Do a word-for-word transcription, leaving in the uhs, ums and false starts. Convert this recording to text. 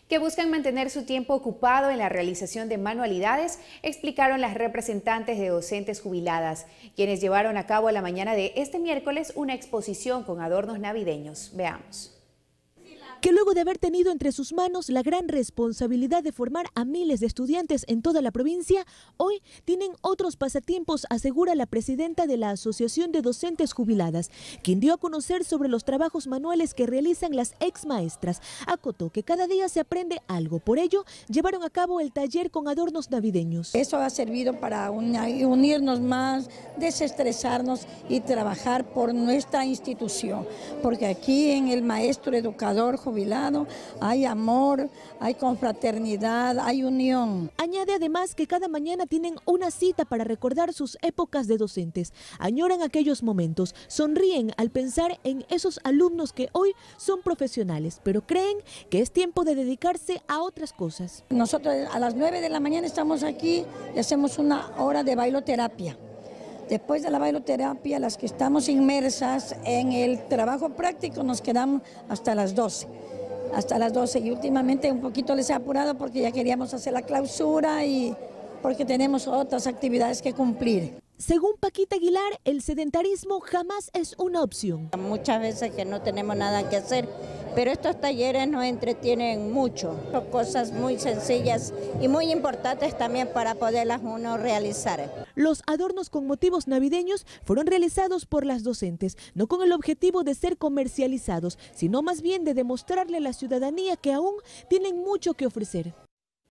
que buscan mantener su tiempo ocupado en la realización de manualidades, explicaron las representantes de docentes jubiladas, quienes llevaron a cabo a la mañana de este miércoles una exposición con adornos navideños. Veamos. Que luego de haber tenido entre sus manos la gran responsabilidad de formar a miles de estudiantes en toda la provincia, hoy tienen otros pasatiempos, asegura la presidenta de la Asociación de Docentes Jubiladas, quien dio a conocer sobre los trabajos manuales que realizan las ex maestras. Acotó que cada día se aprende algo, por ello llevaron a cabo el taller con adornos navideños. Eso ha servido para unirnos más, desestresarnos y trabajar por nuestra institución, porque aquí en el maestro educador jubilado hay amor, hay confraternidad, hay unión. Añade además que cada mañana tienen una cita para recordar sus épocas de docentes. Añoran aquellos momentos, sonríen al pensar en esos alumnos que hoy son profesionales, pero creen que es tiempo de dedicarse a otras cosas. Nosotros a las nueve de la mañana estamos aquí y hacemos una hora de bailoterapia. Después de la bailoterapia, las que estamos inmersas en el trabajo práctico nos quedamos hasta las doce. Hasta las doce y últimamente un poquito les he apurado porque ya queríamos hacer la clausura y porque tenemos otras actividades que cumplir. Según Paquita Aguilar, el sedentarismo jamás es una opción. Muchas veces que no tenemos nada que hacer, pero estos talleres nos entretienen mucho. Son cosas muy sencillas y muy importantes también para poderlas uno realizar. Los adornos con motivos navideños fueron realizados por las docentes, no con el objetivo de ser comercializados, sino más bien de demostrarle a la ciudadanía que aún tienen mucho que ofrecer.